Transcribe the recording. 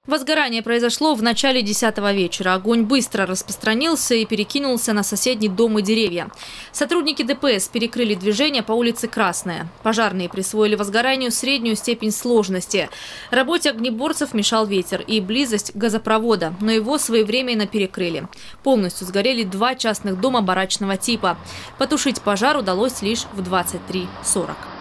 Возгорание произошло в начале 10-го вечера. Огонь быстро распространился и перекинулся на соседний дом и деревья. Сотрудники ДПС перекрыли движение по улице Красная. Пожарные присвоили возгоранию среднюю степень сложности. Работе огнеборцев мешал ветер и близость газопровода, но его своевременно перекрыли. Полностью сгорели 2 частных дома барачного типа. Потушить пожар удалось лишь в 23:40.